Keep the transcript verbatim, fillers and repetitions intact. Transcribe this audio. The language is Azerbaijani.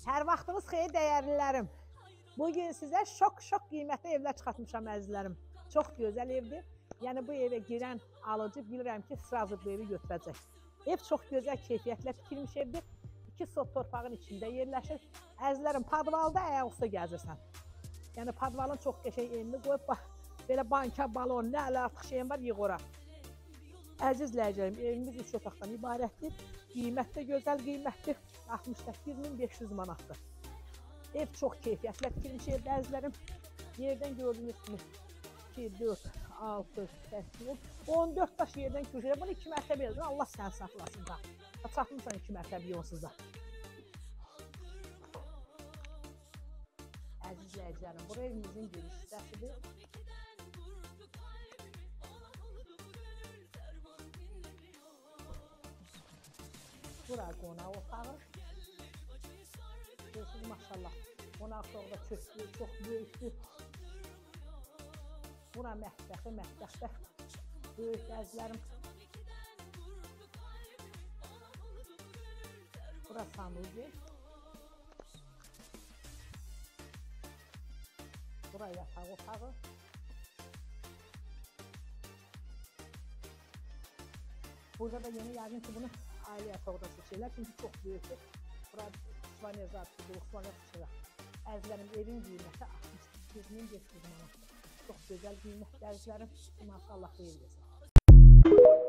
Hər vaxtınız xeyir dəyərlilərim. Bugün sizə şok-şok qiymətli evlər çıxartmışam əzizlərim. Çox gözəl evdir. Yəni bu evə girən alıcı bilirəm ki, sразу bu evi götürəcək. Ev çox gözəl keyfiyyətlə tikilmiş evdir. İki sot torpağın içində yerləşir. Əzizlərim, padvalda ayaqüstə gəzirsən. Yəni padvalın çox qəşəng evini qoyub, belə banka, balon, nə ələ artıq şeyin var, yığ ora. Əzizləyicilərim, evimiz üç otaqdan ibarətdir. Qiymət də gözəl qiymətdir. altmış səkkiz min beş yüz manatdır. Ev çox keyfiyyətlə tikilmiş evdə əzizlərim. Yerdən gördüyünüz kimi iki, dörd, altı, səkkiz, on dörd daş yerdən köşəyə. Bunu iki mərtəbə yazın, Allah səni saxlasın da. Çatmışsan iki mərtəbə yolsuz da. Əzizləyicilərim, bura evimizin giriş hissəsidir. Bura qonaq otağı. Görürsünüz, maşallah. Qonaq otağı da köklü, çox böyükdür. Bura mətbəxi, mətbəxdə böyük əzizlərim. Bura sanuzi. Bura yataq otağı. Burada da yeni yəqin ki, bunu ailə yataqda seçirlər, çünki çox böyükdür. Bura İsvaniya zatlıdır, İsvaniya seçirlər. Əzizlərim, evin qiyməti altmış səkkiz min beş yüz manatdır. Çox gözəl qiymətli əzizlərim. Maşallah xeyir versin.